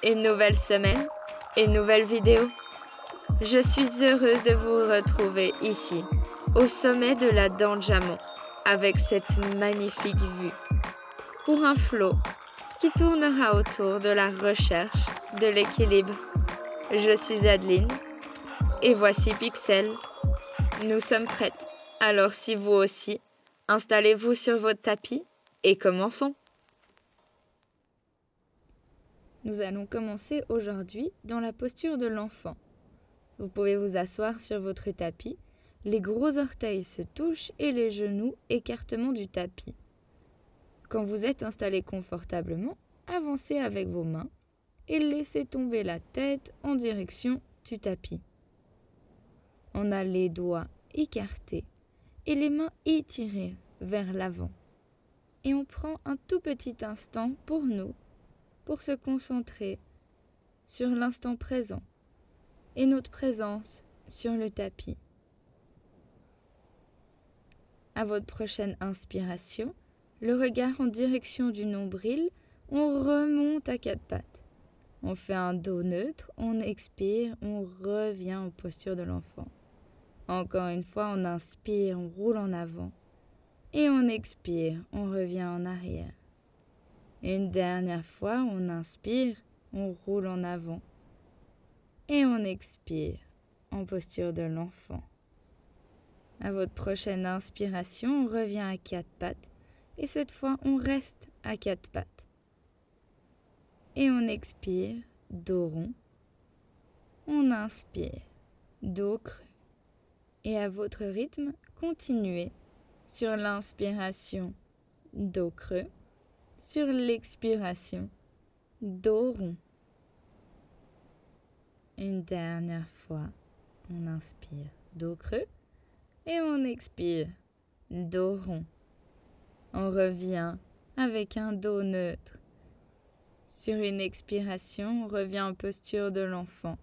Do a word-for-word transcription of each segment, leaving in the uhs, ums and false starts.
Une nouvelle semaine, une nouvelle vidéo. Je suis heureuse de vous retrouver ici, au sommet de la dent de Jamon, avec cette magnifique vue, pour un flot qui tournera autour de la recherche de l'équilibre. Je suis Adeline, et voici Pixel. Nous sommes prêtes, alors si vous aussi, installez-vous sur votre tapis et commençons. Nous allons commencer aujourd'hui dans la posture de l'enfant. Vous pouvez vous asseoir sur votre tapis, les gros orteils se touchent et les genoux écartement du tapis. Quand vous êtes installé confortablement, avancez avec vos mains et laissez tomber la tête en direction du tapis. On a les doigts écartés et les mains étirées vers l'avant. Et on prend un tout petit instant pour nous, pour se concentrer sur l'instant présent et notre présence sur le tapis. À votre prochaine inspiration, le regard en direction du nombril, on remonte à quatre pattes. On fait un dos neutre, on expire, on revient en posture de l'enfant. Encore une fois, on inspire, on roule en avant. Et on expire, on revient en arrière. Une dernière fois, on inspire, on roule en avant. Et on expire, en posture de l'enfant. À votre prochaine inspiration, on revient à quatre pattes. Et cette fois, on reste à quatre pattes. Et on expire, dos rond. On inspire, dos creux. Et à votre rythme, continuez sur l'inspiration, dos creux. Sur l'expiration, dos rond. Une dernière fois, on inspire, dos creux. Et on expire, dos rond. On revient avec un dos neutre. Sur une expiration, on revient en posture de l'enfant.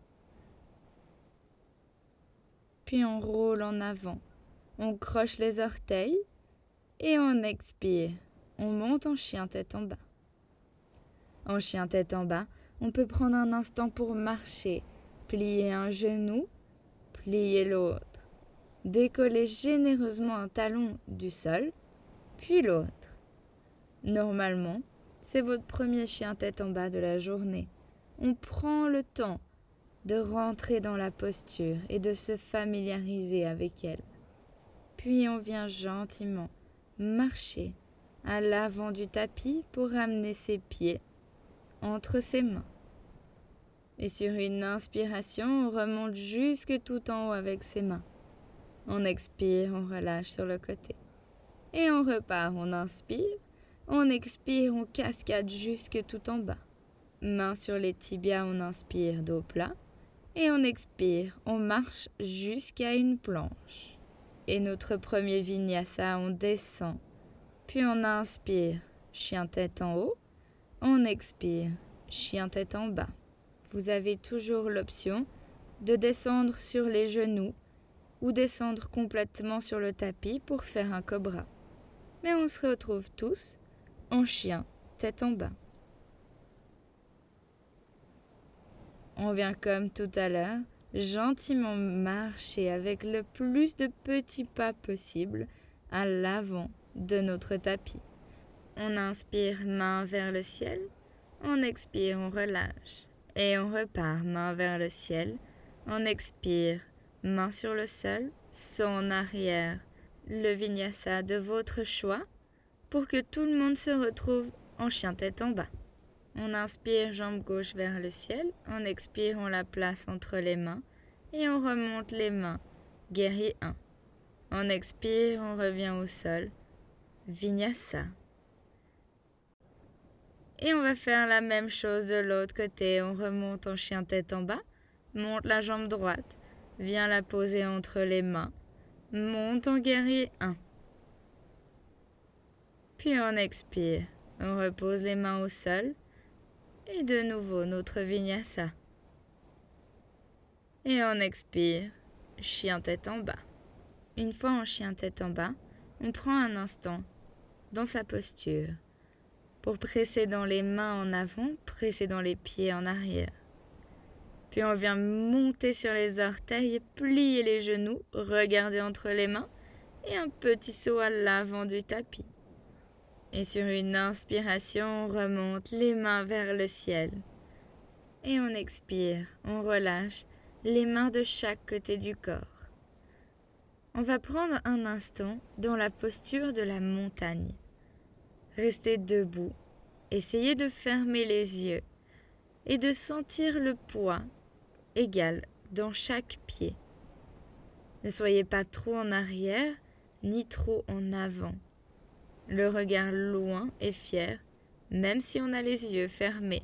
Puis on roule en avant. On croche les orteils et on expire. On monte en chien tête en bas. En chien tête en bas, on peut prendre un instant pour marcher, plier un genou, plier l'autre, décoller généreusement un talon du sol, puis l'autre. Normalement, c'est votre premier chien tête en bas de la journée. On prend le temps de rentrer dans la posture et de se familiariser avec elle. Puis on vient gentiment marcher à l'avant du tapis pour ramener ses pieds entre ses mains. Et sur une inspiration, on remonte jusque tout en haut avec ses mains. On expire, on relâche sur le côté. Et on repart, on inspire, on expire, on cascade jusque tout en bas. Mains sur les tibias, on inspire, dos plat. Et on expire, on marche jusqu'à une planche. Et notre premier vinyasa, on descend. Puis on inspire, chien tête en haut. On expire, chien tête en bas. Vous avez toujours l'option de descendre sur les genoux ou descendre complètement sur le tapis pour faire un cobra. Mais on se retrouve tous en chien tête en bas. On vient comme tout à l'heure, gentiment marcher avec le plus de petits pas possible à l'avant de notre tapis. On inspire, main vers le ciel. On expire, on relâche. Et on repart, main vers le ciel. On expire, main sur le sol, saut en arrière. Le vinyasa de votre choix pour que tout le monde se retrouve en chien tête en bas. On inspire, jambe gauche vers le ciel. On expire, on la place entre les mains. Et on remonte les mains. Guerrier un. On expire, on revient au sol. Vinyasa. Et on va faire la même chose de l'autre côté. On remonte en chien tête en bas. Monte la jambe droite. Viens la poser entre les mains. Monte en guerrier un. Puis on expire. On repose les mains au sol. Et de nouveau notre vinyasa. Et on expire. Chien tête en bas. Une fois en chien tête en bas, on prend un instant dans sa posture pour presser dans les mains en avant, presser dans les pieds en arrière. Puis on vient monter sur les orteils, plier les genoux, regarder entre les mains et un petit saut à l'avant du tapis. Et sur une inspiration, on remonte les mains vers le ciel. Et on expire, on relâche les mains de chaque côté du corps. On va prendre un instant dans la posture de la montagne. Restez debout, essayez de fermer les yeux et de sentir le poids égal dans chaque pied. Ne soyez pas trop en arrière ni trop en avant. Le regard loin et fier, même si on a les yeux fermés.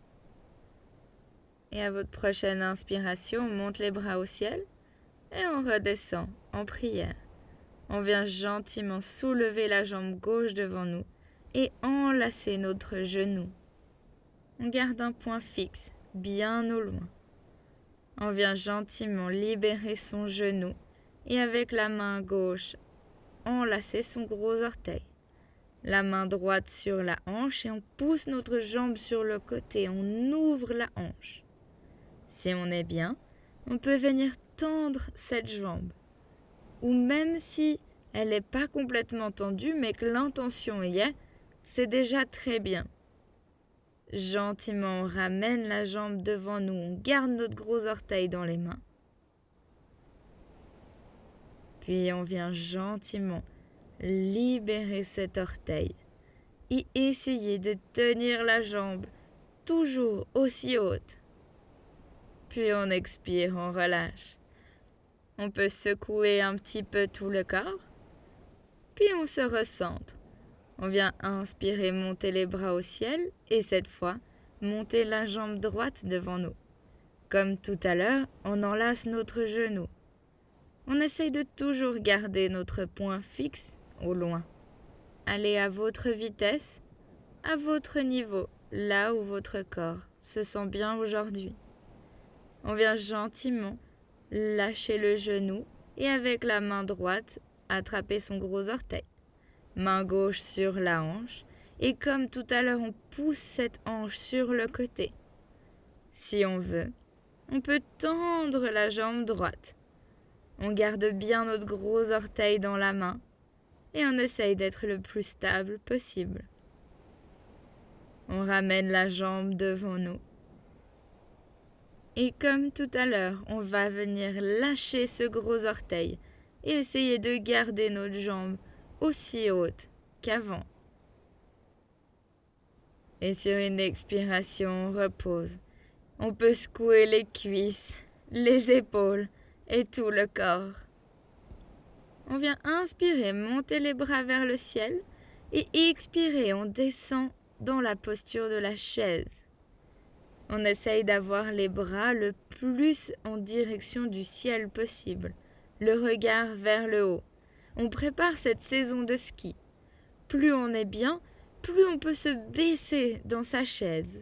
Et à votre prochaine inspiration, on monte les bras au ciel et on redescend en prière. On vient gentiment soulever la jambe gauche devant nous et enlacer notre genou. On garde un point fixe, bien au loin. On vient gentiment libérer son genou et avec la main gauche, enlacer son gros orteil. La main droite sur la hanche et on pousse notre jambe sur le côté, on ouvre la hanche. Si on est bien, on peut venir tendre cette jambe. Ou même si elle n'est pas complètement tendue, mais que l'intention y est, c'est déjà très bien. Gentiment, on ramène la jambe devant nous, on garde notre gros orteil dans les mains. Puis on vient gentiment libérer cet orteil et essayer de tenir la jambe toujours aussi haute. Puis on expire, on relâche. On peut secouer un petit peu tout le corps. Puis on se recentre. On vient inspirer, monter les bras au ciel et cette fois, monter la jambe droite devant nous. Comme tout à l'heure, on enlace notre genou. On essaye de toujours garder notre point fixe au loin. Allez à votre vitesse, à votre niveau, là où votre corps se sent bien aujourd'hui. On vient gentiment lâcher le genou et avec la main droite, attraper son gros orteil. Main gauche sur la hanche et comme tout à l'heure, on pousse cette hanche sur le côté. Si on veut, on peut tendre la jambe droite. On garde bien notre gros orteil dans la main et on essaye d'être le plus stable possible. On ramène la jambe devant nous. Et comme tout à l'heure, on va venir lâcher ce gros orteil et essayer de garder notre jambe aussi haute qu'avant. Et sur une expiration, on repose. On peut secouer les cuisses, les épaules et tout le corps. On vient inspirer, monter les bras vers le ciel et expirer, on descend dans la posture de la chaise. On essaye d'avoir les bras le plus en direction du ciel possible, le regard vers le haut. On prépare cette saison de ski. Plus on est bien, plus on peut se baisser dans sa chaise.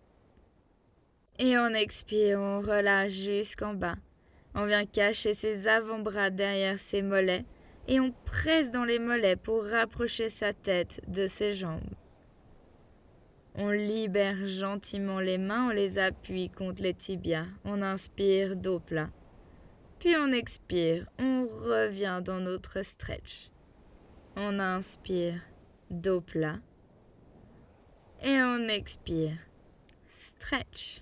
Et on expire, on relâche jusqu'en bas. On vient cacher ses avant-bras derrière ses mollets et on presse dans les mollets pour rapprocher sa tête de ses jambes. On libère gentiment les mains, on les appuie contre les tibias. On inspire, dos plat. Puis on expire, on revient dans notre stretch. On inspire, dos plat. Et on expire, stretch.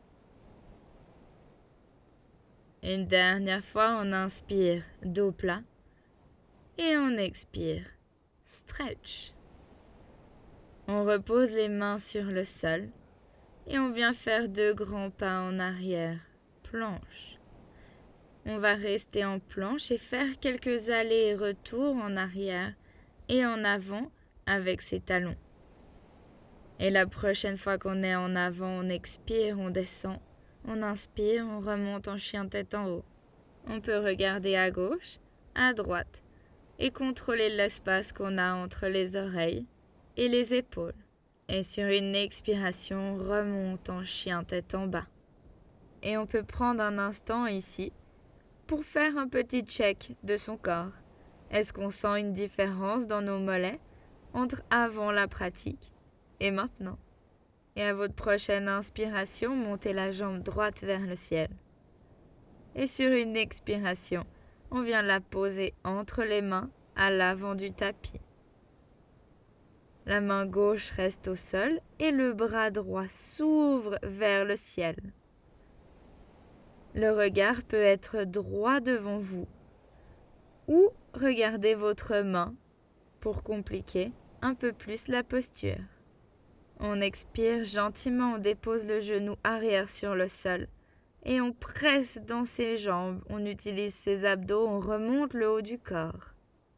Une dernière fois, on inspire, dos plat. Et on expire, stretch. On repose les mains sur le sol et on vient faire deux grands pas en arrière, planche. On va rester en planche et faire quelques allers et retours en arrière et en avant avec ses talons. Et la prochaine fois qu'on est en avant, on expire, on descend. On inspire, on remonte en chien tête en haut. On peut regarder à gauche, à droite et contrôler l'espace qu'on a entre les oreilles et les épaules. Et sur une expiration, on remonte en chien tête en bas. Et on peut prendre un instant ici pour faire un petit check de son corps. Est-ce qu'on sent une différence dans nos mollets entre avant la pratique et maintenant. Et à votre prochaine inspiration, montez la jambe droite vers le ciel. Et sur une expiration, on vient la poser entre les mains à l'avant du tapis. La main gauche reste au sol et le bras droit s'ouvre vers le ciel. Le regard peut être droit devant vous ou regardez votre main pour compliquer un peu plus la posture. On expire gentiment, on dépose le genou arrière sur le sol et on presse dans ses jambes, on utilise ses abdos, on remonte le haut du corps.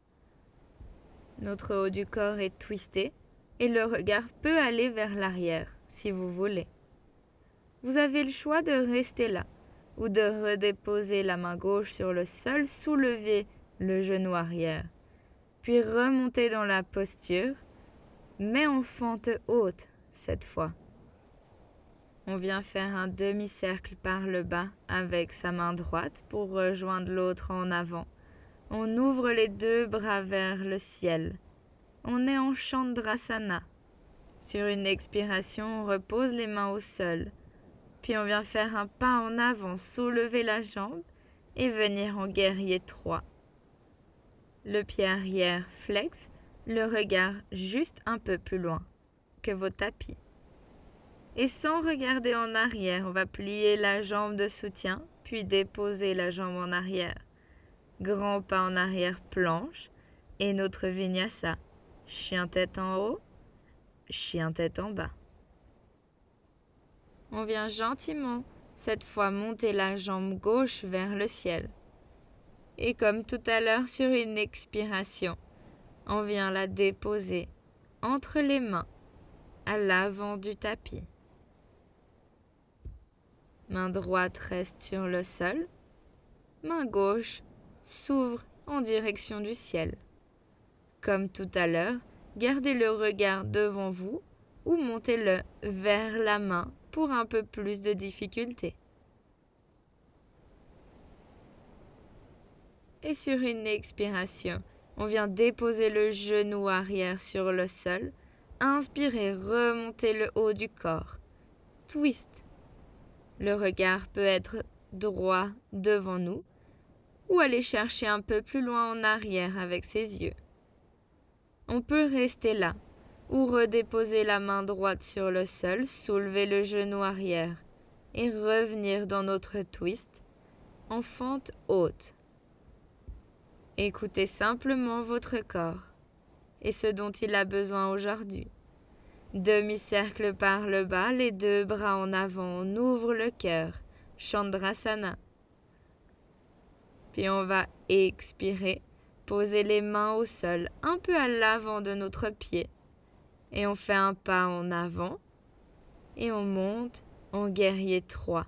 Notre haut du corps est twisté et le regard peut aller vers l'arrière si vous voulez. Vous avez le choix de rester là ou de redéposer la main gauche sur le sol, soulever le genou arrière, puis remonter dans la posture, mais en fente haute cette fois. On vient faire un demi-cercle par le bas avec sa main droite pour rejoindre l'autre en avant. On ouvre les deux bras vers le ciel. On est en Chandrasana. Sur une expiration, on repose les mains au sol. Puis on vient faire un pas en avant, soulever la jambe et venir en guerrier trois. Le pied arrière flex, le regard juste un peu plus loin que vos tapis. Et sans regarder en arrière, on va plier la jambe de soutien, puis déposer la jambe en arrière. Grand pas en arrière, planche, et notre vinyasa. Chien tête en haut, chien tête en bas. On vient gentiment, cette fois monter la jambe gauche vers le ciel. Et comme tout à l'heure sur une expiration, on vient la déposer entre les mains, à l'avant du tapis. Main droite reste sur le sol, main gauche s'ouvre en direction du ciel. Comme tout à l'heure, gardez le regard devant vous ou montez-le vers la main pour un peu plus de difficulté. Et sur une expiration, on vient déposer le genou arrière sur le sol. Inspirez, remontez le haut du corps. Twist. Le regard peut être droit devant nous ou aller chercher un peu plus loin en arrière avec ses yeux. On peut rester là ou redéposer la main droite sur le sol, soulever le genou arrière et revenir dans notre twist en fente haute. Écoutez simplement votre corps et ce dont il a besoin aujourd'hui. Demi-cercle par le bas, les deux bras en avant, on ouvre le cœur, Chandrasana. Puis on va expirer, poser les mains au sol, un peu à l'avant de notre pied. Et on fait un pas en avant et on monte en guerrier trois.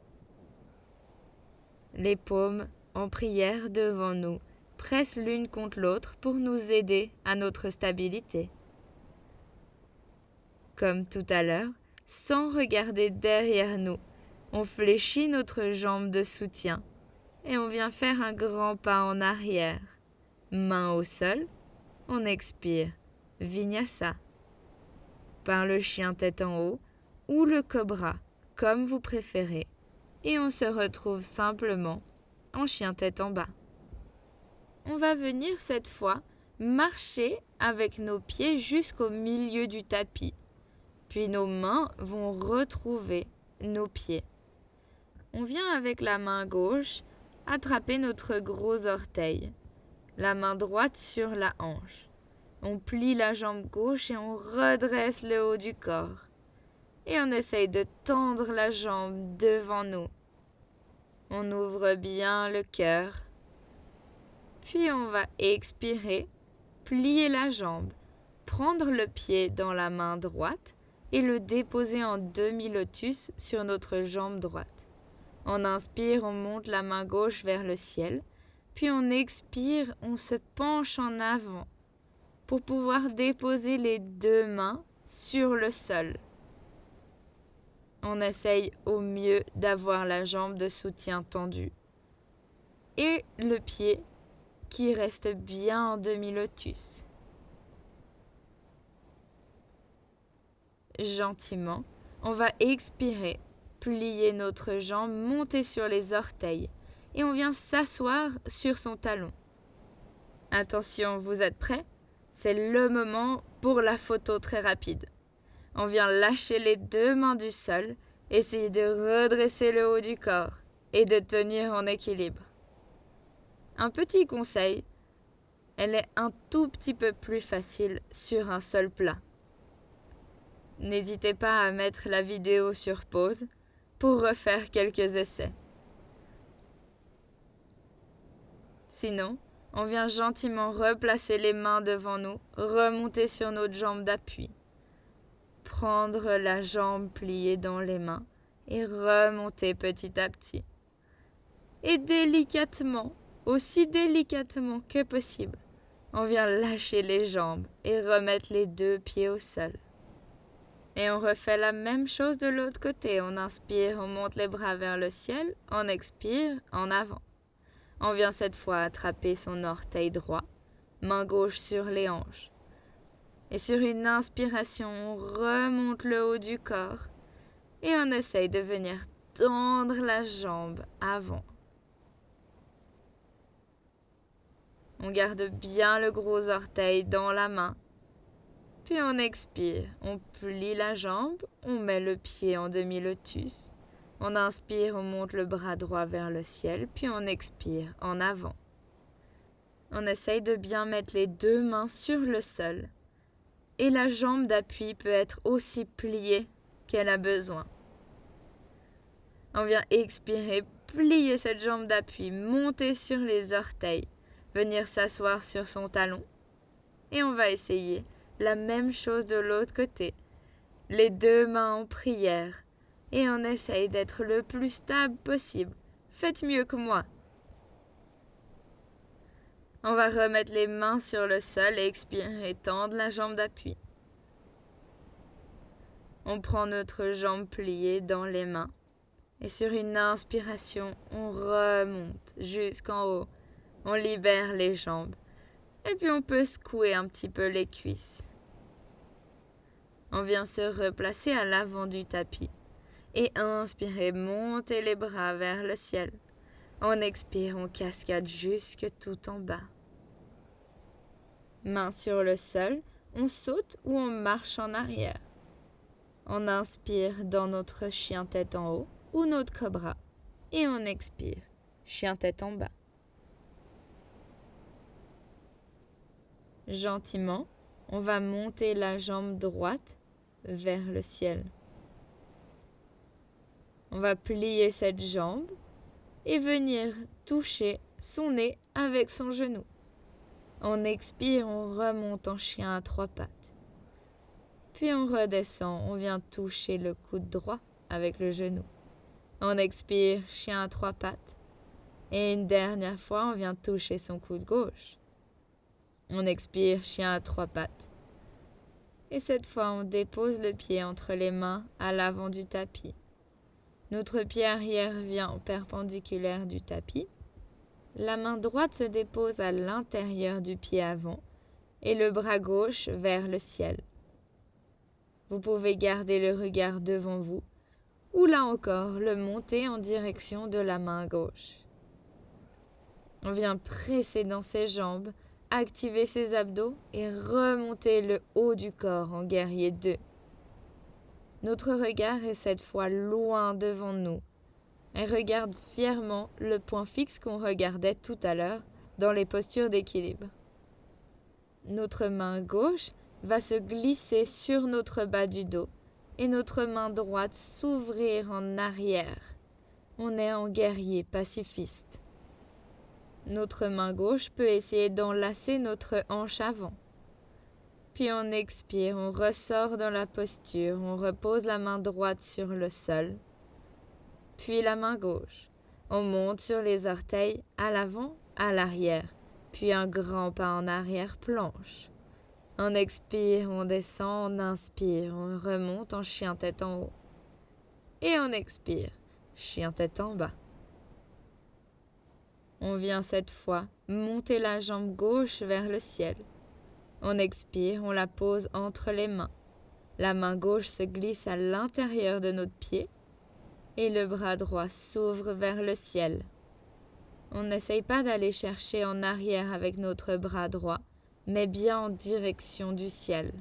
Les paumes en prière devant nous pressent l'une contre l'autre pour nous aider à notre stabilité. Comme tout à l'heure, sans regarder derrière nous, on fléchit notre jambe de soutien et on vient faire un grand pas en arrière. Main au sol, on expire, vinyasa. Par le chien tête en haut ou le cobra, comme vous préférez, et on se retrouve simplement en chien tête en bas. On va venir cette fois marcher avec nos pieds jusqu'au milieu du tapis. Puis nos mains vont retrouver nos pieds. On vient avec la main gauche attraper notre gros orteil, la main droite sur la hanche. On plie la jambe gauche et on redresse le haut du corps. Et on essaye de tendre la jambe devant nous. On ouvre bien le cœur. Puis on va expirer, plier la jambe, prendre le pied dans la main droite et le déposer en demi-lotus sur notre jambe droite. On inspire, on monte la main gauche vers le ciel, puis on expire, on se penche en avant pour pouvoir déposer les deux mains sur le sol. On essaye au mieux d'avoir la jambe de soutien tendue et le pied qui reste bien en demi-lotus. gentiment, on va expirer, plier notre jambe, monter sur les orteils et on vient s'asseoir sur son talon. Attention, vous êtes prêts? C'est le moment pour la photo très rapide. On vient lâcher les deux mains du sol, essayer de redresser le haut du corps et de tenir en équilibre. Un petit conseil, elle est un tout petit peu plus facile sur un sol plat. N'hésitez pas à mettre la vidéo sur pause pour refaire quelques essais. Sinon, on vient gentiment replacer les mains devant nous, remonter sur notre jambe d'appui. Prendre la jambe pliée dans les mains et remonter petit à petit. Et délicatement, aussi délicatement que possible, on vient lâcher les jambes et remettre les deux pieds au sol. Et on refait la même chose de l'autre côté. On inspire, on monte les bras vers le ciel, on expire, en avant. On vient cette fois attraper son orteil droit, main gauche sur les hanches. Et sur une inspiration, on remonte le haut du corps et on essaye de venir tendre la jambe avant. On garde bien le gros orteil dans la main. Puis on expire, on plie la jambe, on met le pied en demi-lotus. On inspire, on monte le bras droit vers le ciel, puis on expire en avant. On essaye de bien mettre les deux mains sur le sol. Et la jambe d'appui peut être aussi pliée qu'elle a besoin. On vient expirer, plier cette jambe d'appui, monter sur les orteils, venir s'asseoir sur son talon. Et on va essayer la même chose de l'autre côté. Les deux mains en prière. Et on essaye d'être le plus stable possible. Faites mieux que moi. On va remettre les mains sur le sol et expirer, tendre la jambe d'appui. On prend notre jambe pliée dans les mains. Et sur une inspiration, on remonte jusqu'en haut. On libère les jambes. Et puis on peut secouer un petit peu les cuisses. On vient se replacer à l'avant du tapis. Et inspirer, monter les bras vers le ciel. On expire, on cascade jusque tout en bas. Main sur le sol, on saute ou on marche en arrière. On inspire dans notre chien tête en haut ou notre cobra. Et on expire, chien tête en bas. Gentiment, on va monter la jambe droite vers le ciel. On va plier cette jambe et venir toucher son nez avec son genou. On expire, on remonte en chien à trois pattes. Puis on redescend, on vient toucher le coude droit avec le genou. On expire, chien à trois pattes. Et une dernière fois, on vient toucher son coude gauche. On expire, chien à trois pattes. Et cette fois, on dépose le pied entre les mains à l'avant du tapis. Notre pied arrière vient perpendiculaire du tapis. La main droite se dépose à l'intérieur du pied avant et le bras gauche vers le ciel. Vous pouvez garder le regard devant vous ou là encore le monter en direction de la main gauche. On vient presser dans ses jambes, activer ses abdos et remonter le haut du corps en guerrier deux. Notre regard est cette fois loin devant nous. Elle regarde fièrement le point fixe qu'on regardait tout à l'heure dans les postures d'équilibre. Notre main gauche va se glisser sur notre bas du dos et notre main droite s'ouvrir en arrière. On est en guerrier pacifiste. Notre main gauche peut essayer d'enlacer notre hanche avant. Puis on expire, on ressort dans la posture, on repose la main droite sur le sol, puis la main gauche. On monte sur les orteils à l'avant, à l'arrière, puis un grand pas en arrière planche. On expire, on descend, on inspire, on remonte en chien tête en haut. Et on expire, chien tête en bas. On vient cette fois monter la jambe gauche vers le ciel. On expire, on la pose entre les mains. La main gauche se glisse à l'intérieur de notre pied et le bras droit s'ouvre vers le ciel. On n'essaye pas d'aller chercher en arrière avec notre bras droit, mais bien en direction du ciel.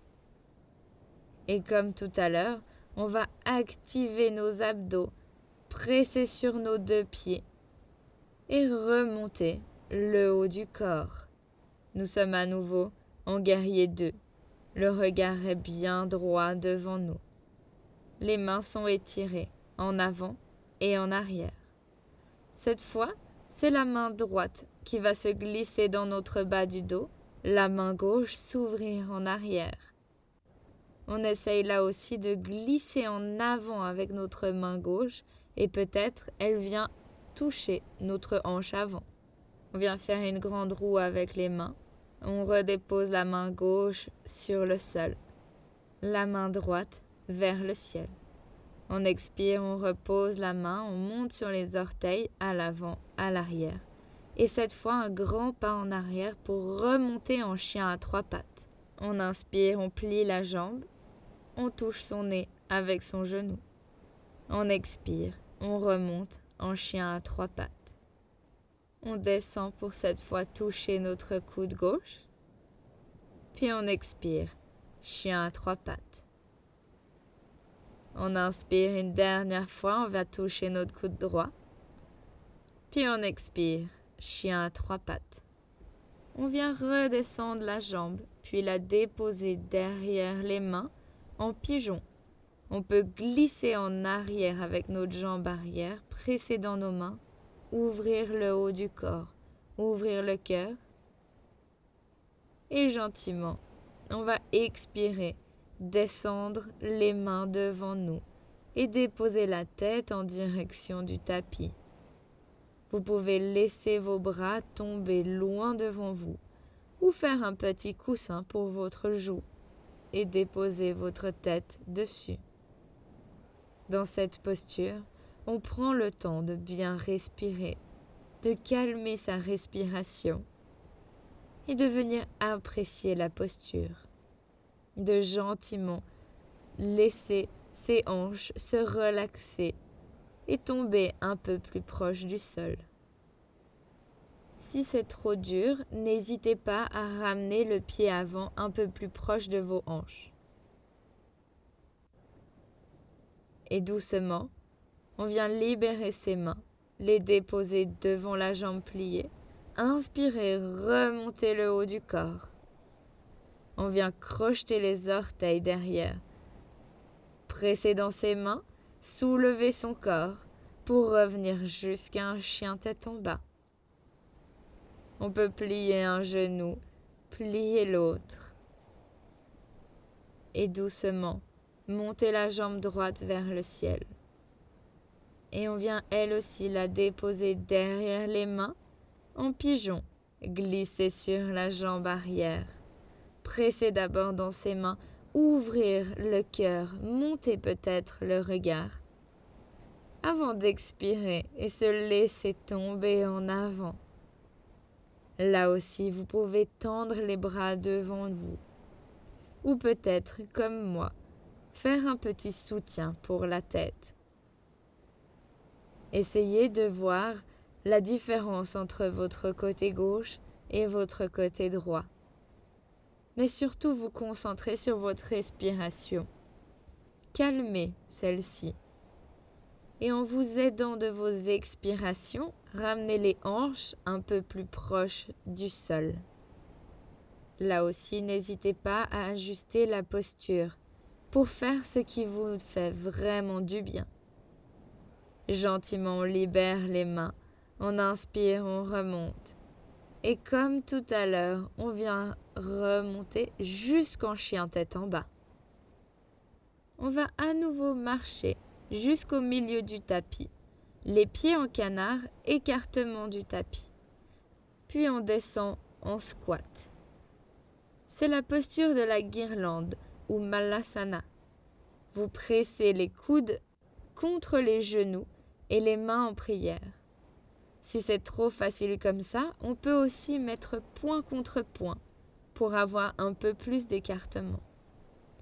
Et comme tout à l'heure, on va activer nos abdos, presser sur nos deux pieds et remonter le haut du corps. Nous sommes à nouveau en guerrier deux. Le regard est bien droit devant nous. Les mains sont étirées en avant et en arrière. Cette fois, c'est la main droite qui va se glisser dans notre bas du dos, la main gauche s'ouvrir en arrière. On essaye là aussi de glisser en avant avec notre main gauche et peut-être elle vient toucher notre hanche avant. On vient faire une grande roue avec les mains. On redépose la main gauche sur le sol, la main droite vers le ciel. On expire, on repose la main, on monte sur les orteils à l'avant, à l'arrière. Et cette fois, un grand pas en arrière pour remonter en chien à trois pattes. On inspire, on plie la jambe, on touche son nez avec son genou. On expire, on remonte en chien à trois pattes. On descend pour cette fois toucher notre coude gauche. Puis on expire, chien à trois pattes. On inspire une dernière fois, on va toucher notre coude droit. Puis on expire, chien à trois pattes. On vient redescendre la jambe, puis la déposer derrière les mains en pigeon. On peut glisser en arrière avec notre jambe arrière, presser dans nos mains, ouvrir le haut du corps, ouvrir le cœur. Et gentiment, on va expirer, descendre les mains devant nous et déposer la tête en direction du tapis. Vous pouvez laisser vos bras tomber loin devant vous ou faire un petit coussin pour votre joue et déposer votre tête dessus. Dans cette posture, on prend le temps de bien respirer, de calmer sa respiration et de venir apprécier la posture, de gentiment laisser ses hanches se relaxer et tomber un peu plus proche du sol. Si c'est trop dur, n'hésitez pas à ramener le pied avant un peu plus proche de vos hanches. Et doucement, on vient libérer ses mains, les déposer devant la jambe pliée. Inspirez, remontez le haut du corps. On vient crocheter les orteils derrière. Pressez dans ses mains, soulevez son corps pour revenir jusqu'à un chien tête en bas. On peut plier un genou, plier l'autre. Et doucement, monter la jambe droite vers le ciel. Et on vient elle aussi la déposer derrière les mains en pigeon, glisser sur la jambe arrière. Pressez d'abord dans ses mains, ouvrir le cœur, monter peut-être le regard. Avant d'expirer et se laisser tomber en avant. Là aussi, vous pouvez tendre les bras devant vous. Ou peut-être, comme moi, faire un petit soutien pour la tête. Essayez de voir la différence entre votre côté gauche et votre côté droit. Mais surtout vous concentrer sur votre respiration. Calmez celle-ci. Et en vous aidant de vos expirations, ramenez les hanches un peu plus proches du sol. Là aussi, n'hésitez pas à ajuster la posture pour faire ce qui vous fait vraiment du bien. Gentiment, on libère les mains. On inspire, on remonte. Et comme tout à l'heure, on vient remonter jusqu'en chien tête en bas. On va à nouveau marcher jusqu'au milieu du tapis. Les pieds en canard, écartement du tapis. Puis on descend en squat. C'est la posture de la guirlande ou malasana. Vous pressez les coudes contre les genoux et les mains en prière. Si c'est trop facile comme ça, on peut aussi mettre point contre point pour avoir un peu plus d'écartement.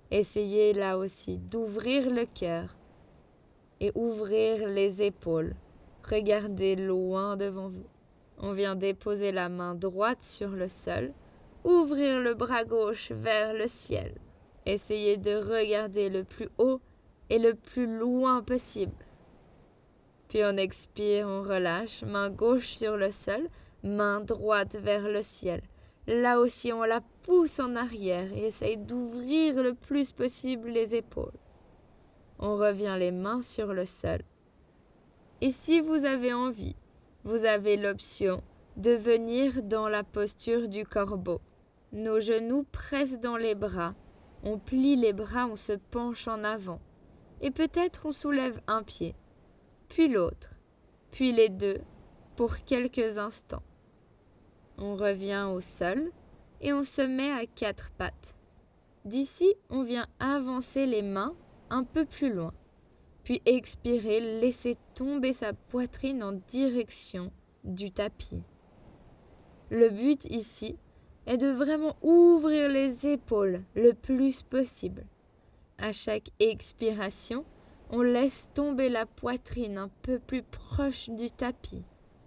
Essayez là aussi d'ouvrir le cœur et ouvrir les épaules. Regardez loin devant vous. On vient déposer la main droite sur le sol, ouvrir le bras gauche vers le ciel. Essayez de regarder le plus haut et le plus loin possible. Puis on expire, on relâche, main gauche sur le sol, main droite vers le ciel. Là aussi, on la pousse en arrière et essaye d'ouvrir le plus possible les épaules. On revient les mains sur le sol. Et si vous avez envie, vous avez l'option de venir dans la posture du corbeau. Nos genoux pressent dans les bras. On plie les bras, on se penche en avant. Et peut-être on soulève un pied, puis l'autre, puis les deux, pour quelques instants. On revient au sol et on se met à quatre pattes. D'ici, on vient avancer les mains un peu plus loin, puis expirer, laisser tomber sa poitrine en direction du tapis. Le but ici est de vraiment ouvrir les épaules le plus possible. À chaque expiration, on laisse tomber la poitrine un peu plus proche du tapis.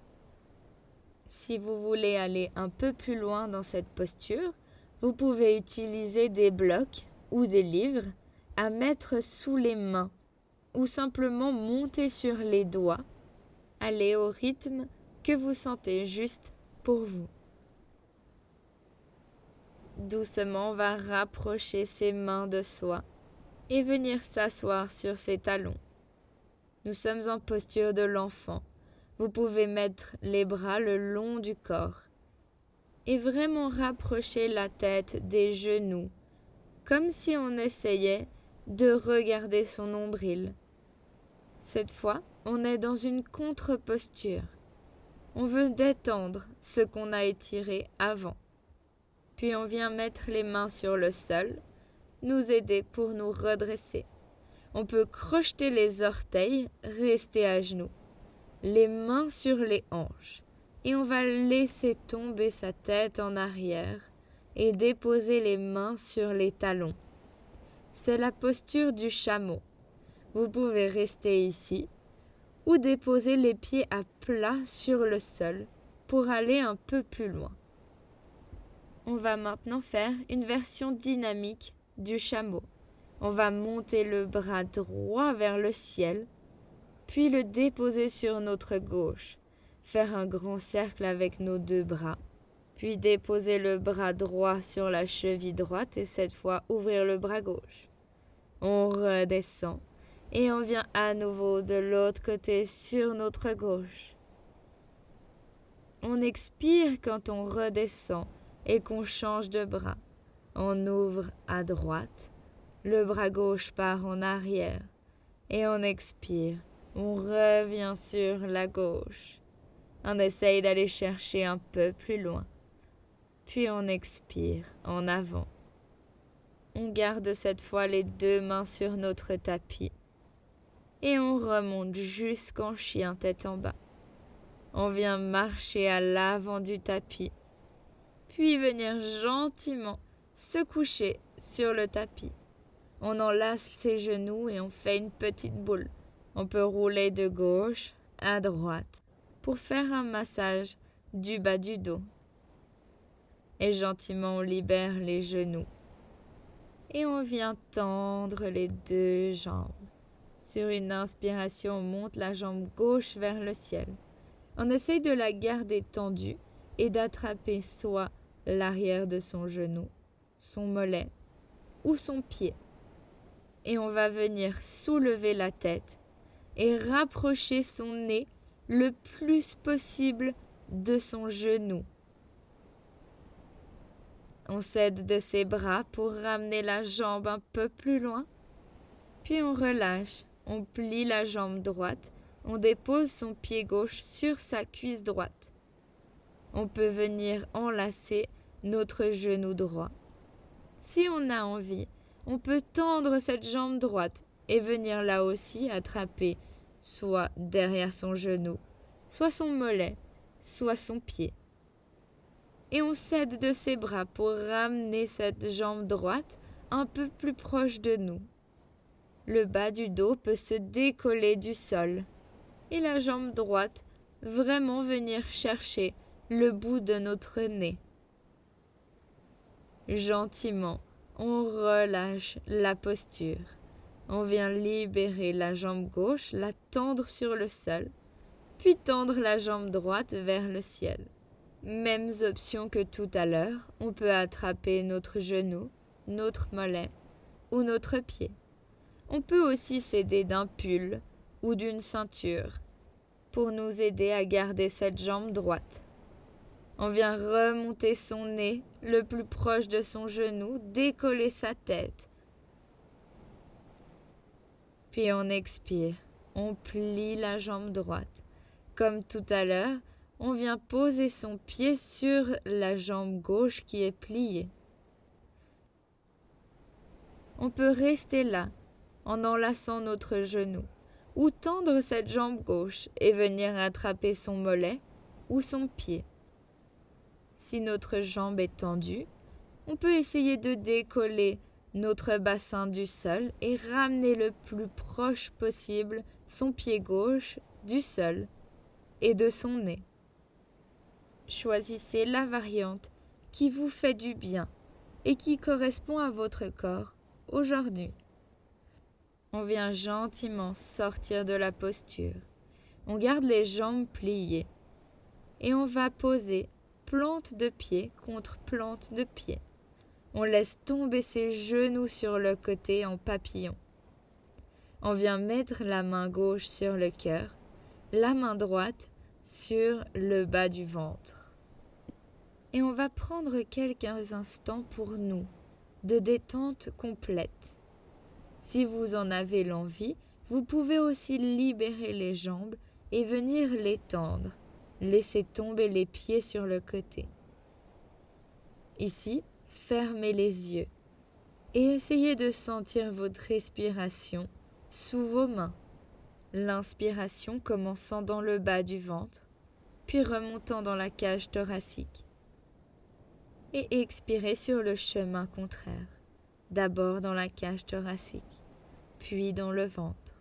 Si vous voulez aller un peu plus loin dans cette posture, vous pouvez utiliser des blocs ou des livres à mettre sous les mains ou simplement monter sur les doigts. Allez au rythme que vous sentez juste pour vous. Doucement, on va rapprocher ses mains de soi et venir s'asseoir sur ses talons. Nous sommes en posture de l'enfant. Vous pouvez mettre les bras le long du corps et vraiment rapprocher la tête des genoux, comme si on essayait de regarder son nombril. Cette fois, on est dans une contre-posture. On veut détendre ce qu'on a étiré avant. Puis on vient mettre les mains sur le sol, nous aider pour nous redresser. On peut crocheter les orteils, rester à genoux, les mains sur les hanches. Et on va laisser tomber sa tête en arrière et déposer les mains sur les talons. C'est la posture du chameau. Vous pouvez rester ici ou déposer les pieds à plat sur le sol pour aller un peu plus loin. On va maintenant faire une version dynamique du chameau. On va monter le bras droit vers le ciel, puis le déposer sur notre gauche. Faire un grand cercle avec nos deux bras, puis déposer le bras droit sur la cheville droite et cette fois ouvrir le bras gauche. On redescend et on vient à nouveau de l'autre côté sur notre gauche. On expire quand on redescend et qu'on change de bras. On ouvre à droite, le bras gauche part en arrière et on expire. On revient sur la gauche. On essaye d'aller chercher un peu plus loin. Puis on expire en avant. On garde cette fois les deux mains sur notre tapis. Et on remonte jusqu'en chien tête en bas. On vient marcher à l'avant du tapis. Puis venir gentiment se coucher sur le tapis. On enlace ses genoux et on fait une petite boule. On peut rouler de gauche à droite pour faire un massage du bas du dos. Et gentiment, on libère les genoux. Et on vient tendre les deux jambes. Sur une inspiration, on monte la jambe gauche vers le ciel. On essaye de la garder tendue et d'attraper soit l'arrière de son genou, son mollet ou son pied. Et on va venir soulever la tête et rapprocher son nez le plus possible de son genou. On s'aide de ses bras pour ramener la jambe un peu plus loin. Puis on relâche, on plie la jambe droite, on dépose son pied gauche sur sa cuisse droite. On peut venir enlacer notre genou droit. Si on a envie, on peut tendre cette jambe droite et venir là aussi attraper soit derrière son genou, soit son mollet, soit son pied. Et on s'aide de ses bras pour ramener cette jambe droite un peu plus proche de nous. Le bas du dos peut se décoller du sol et la jambe droite vraiment venir chercher le bout de notre nez. Gentiment, on relâche la posture. On vient libérer la jambe gauche, la tendre sur le sol, puis tendre la jambe droite vers le ciel. Mêmes options que tout à l'heure, on peut attraper notre genou, notre mollet ou notre pied. On peut aussi s'aider d'un pull ou d'une ceinture pour nous aider à garder cette jambe droite. On vient remonter son nez le plus proche de son genou, décoller sa tête. Puis on expire, on plie la jambe droite. Comme tout à l'heure, on vient poser son pied sur la jambe gauche qui est pliée. On peut rester là, en enlaçant notre genou, ou tendre cette jambe gauche et venir attraper son mollet ou son pied. Si notre jambe est tendue, on peut essayer de décoller notre bassin du sol et ramener le plus proche possible son pied gauche du sol et de son nez. Choisissez la variante qui vous fait du bien et qui correspond à votre corps aujourd'hui. On vient gentiment sortir de la posture. On garde les jambes pliées et on va poser plante de pied contre plante de pied. On laisse tomber ses genoux sur le côté en papillon. On vient mettre la main gauche sur le cœur, la main droite sur le bas du ventre. Et on va prendre quelques instants pour nous, de détente complète. Si vous en avez l'envie, vous pouvez aussi libérer les jambes et venir les tendre. Laissez tomber les pieds sur le côté. Ici, fermez les yeux et essayez de sentir votre respiration sous vos mains. L'inspiration commençant dans le bas du ventre, puis remontant dans la cage thoracique. Et expirez sur le chemin contraire, d'abord dans la cage thoracique, puis dans le ventre.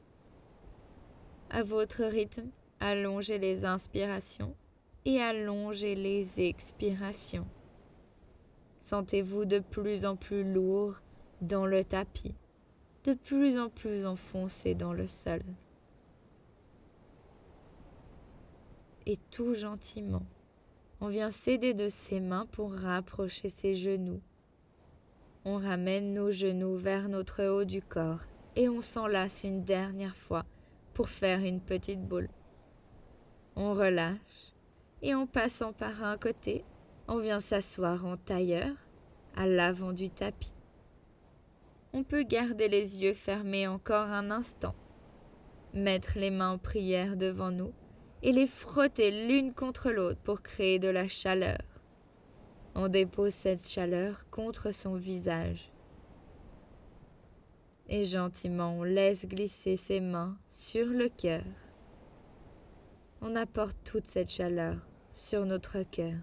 À votre rythme, allongez les inspirations et allongez les expirations. Sentez-vous de plus en plus lourd dans le tapis, de plus en plus enfoncé dans le sol. Et tout gentiment, on vient s'aider de ses mains pour rapprocher ses genoux. On ramène nos genoux vers notre haut du corps et on s'enlace une dernière fois pour faire une petite boule. On relâche et en passant par un côté, on vient s'asseoir en tailleur à l'avant du tapis. On peut garder les yeux fermés encore un instant, mettre les mains en prière devant nous et les frotter l'une contre l'autre pour créer de la chaleur. On dépose cette chaleur contre son visage. Et gentiment, on laisse glisser ses mains sur le cœur. On apporte toute cette chaleur sur notre cœur.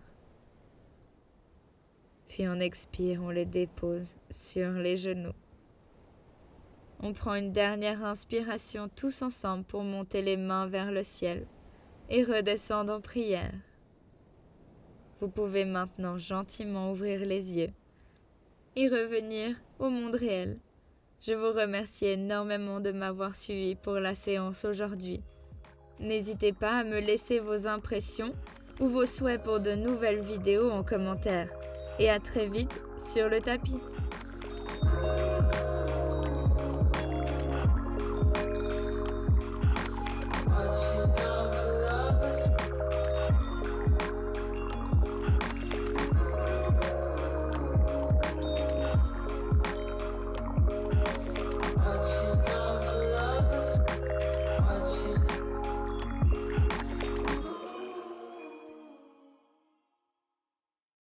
Puis on expire, on les dépose sur les genoux. On prend une dernière inspiration tous ensemble pour monter les mains vers le ciel et redescendre en prière. Vous pouvez maintenant gentiment ouvrir les yeux et revenir au monde réel. Je vous remercie énormément de m'avoir suivi pour la séance aujourd'hui. N'hésitez pas à me laisser vos impressions ou vos souhaits pour de nouvelles vidéos en commentaire. Et à très vite sur le tapis.